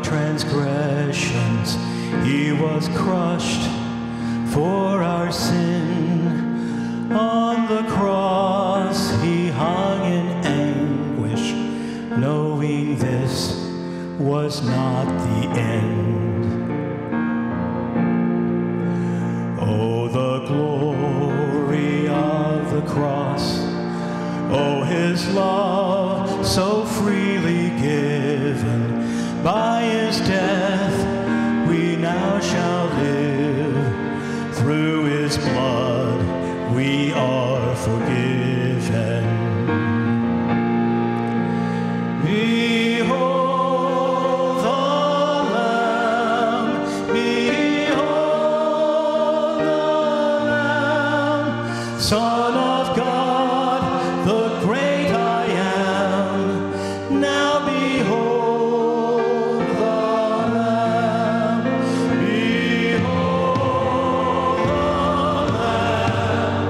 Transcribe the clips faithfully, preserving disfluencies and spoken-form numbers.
transgressions, he was crushed for our sin. On the cross he hung in anguish, knowing this was not the end. Oh, the glory of the cross, oh, his love so freely given. By his death we now shall live, through his blood we are forgiven. Behold the Lamb, behold the Lamb, Son of God, the great I am. Now behold the Lamb, behold the Lamb,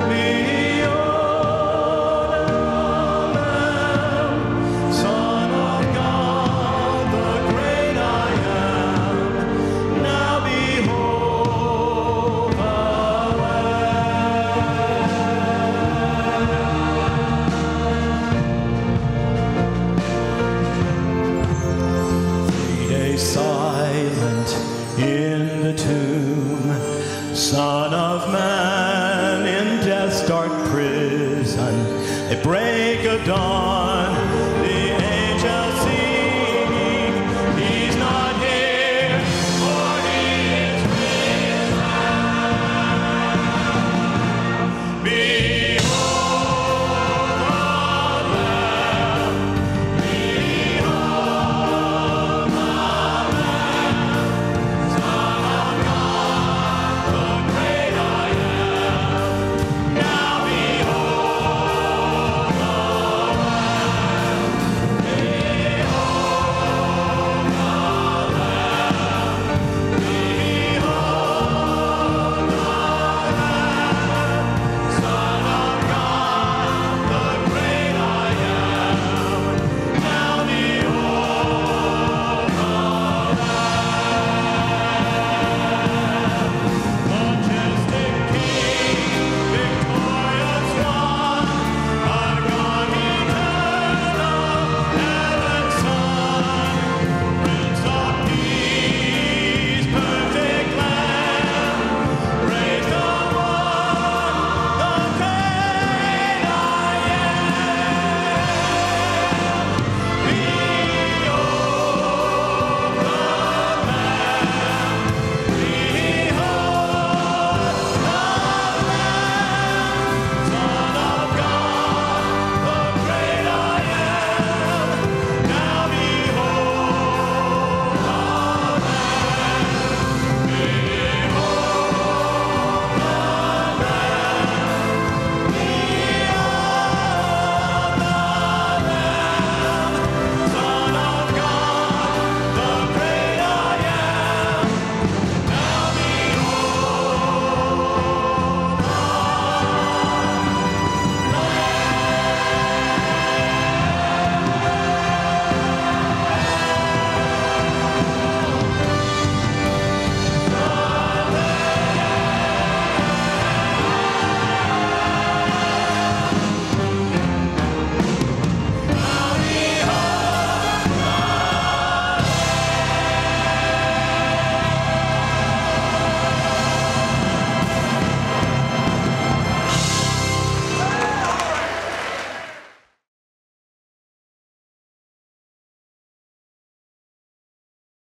behold the Lamb, Son of God, the great I am. Now behold the silent in the tomb, Son of Man.